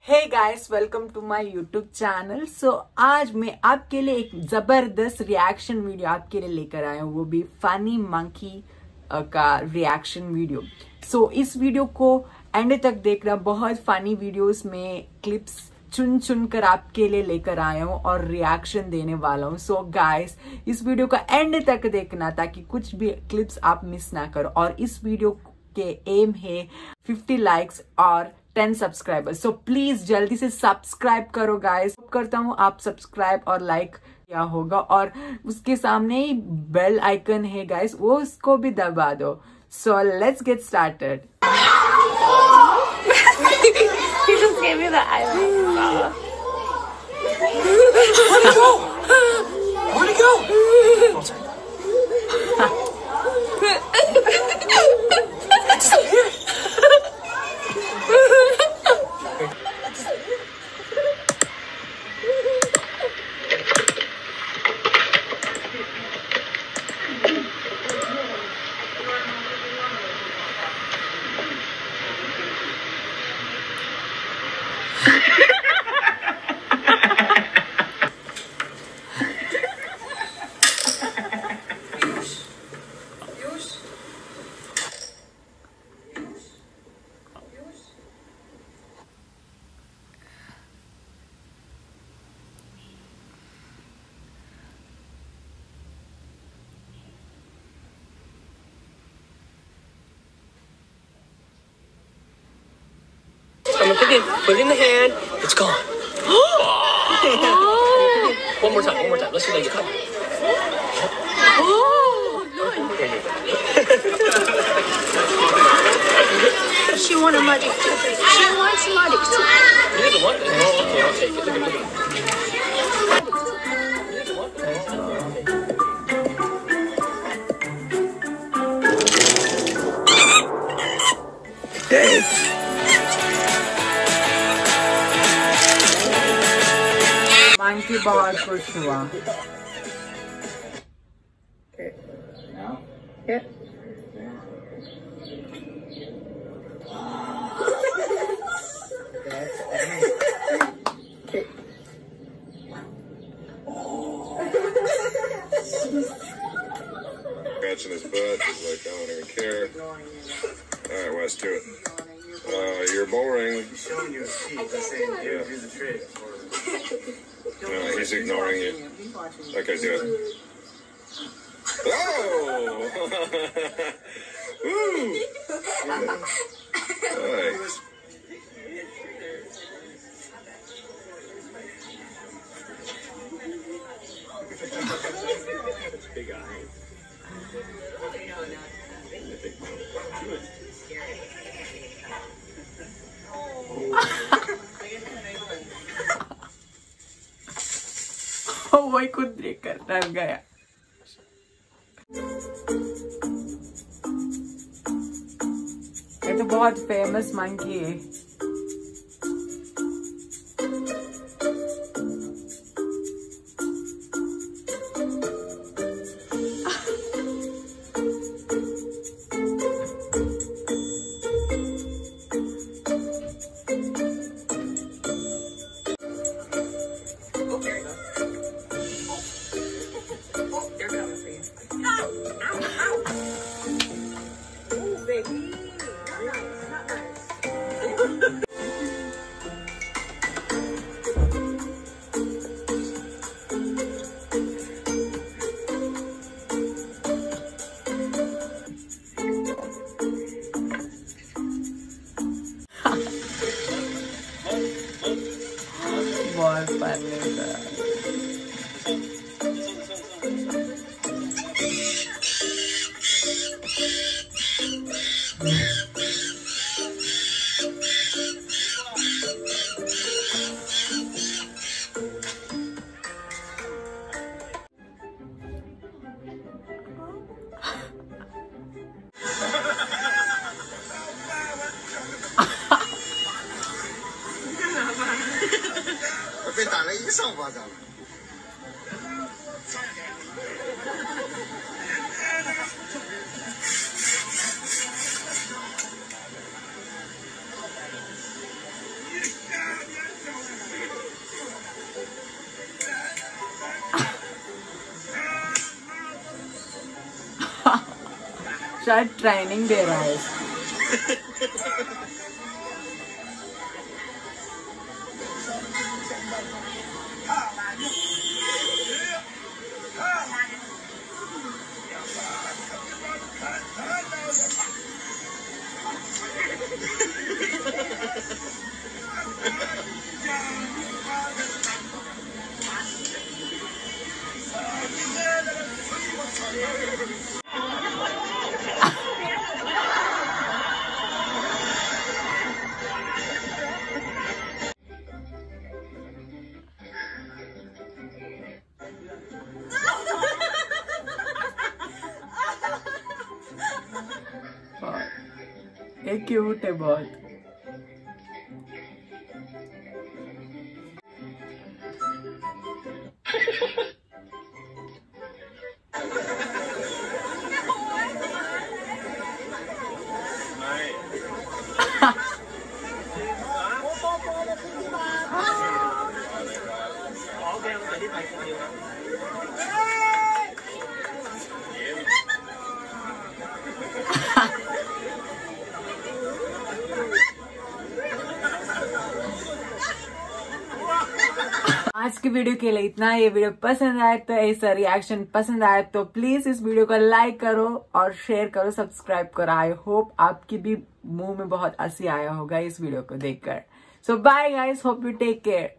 Hey guys, welcome to my YouTube channel. So आज मैं आपके लिए एक जबरदस्त रिएक्शन वीडियो आपके लिए लेकर आया हूँ, वो भी फनी मंकी का रिएक्शन वीडियो। सो इस वीडियो को एंड तक देखना, बहुत फनी वीडियोस में क्लिप्स चुन कर आपके लिए लेकर आया हूँ और रिएक्शन देने वाला हूँ। सो गाइस, इस वीडियो का एंड तक देखना ताकि कुछ भी क्लिप्स आप मिस ना करो। और इस वीडियो के एम है 50 लाइक्स और 10 सब्सक्राइबर्स। सो प्लीज जल्दी से सब्सक्राइब करो गाइस। करता हूँ आप सब्सक्राइब और लाइक किया होगा, और उसके सामने ही बेल आइकन है गाइस, वो उसको भी दबा दो। So let's get started. He just gave me the eyelash. Where'd he go? Oh, sorry. I'm gonna put it in the hand. It's gone. One more time. Let's see that you come. She wanted magic too. She wants magic too. You guys want this? Oh, okay, I'll take it. Look at it. You guys want this? Dang. Monkey बहुत खुश हुआ। Scratching his butt. He's like, I don't even care. Alright, Wes, do it. You're boring. He's showing you a seat. He's saying, here, do the trick. No, he's ignoring you. Okay, do it. Oh! Woo! Nice. Big eyes. वही खुद देख कर डर गया। ये तो बहुत famous monkey है। बहुत फनी था। 我被打了一个上巴掌。 शायद ट्रेनिंग दे रहा है। ये क्यूट है बहुत। आज की वीडियो के लिए इतना। ये वीडियो पसंद आए तो ऐसा रिएक्शन पसंद आए तो प्लीज इस वीडियो को लाइक करो और शेयर करो, सब्सक्राइब करो। आई होप आपकी भी मुंह में बहुत हंसी आया होगा इस वीडियो को देखकर। So bye guys, hope you take care.